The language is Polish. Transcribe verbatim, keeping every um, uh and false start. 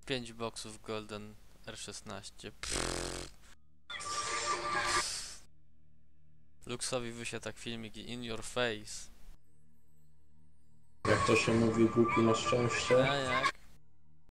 pięć boksów Golden R szesnaście. Luxowi wysiadł tak filmik in your face. Jak to się mówi, głupi na szczęście. A jak?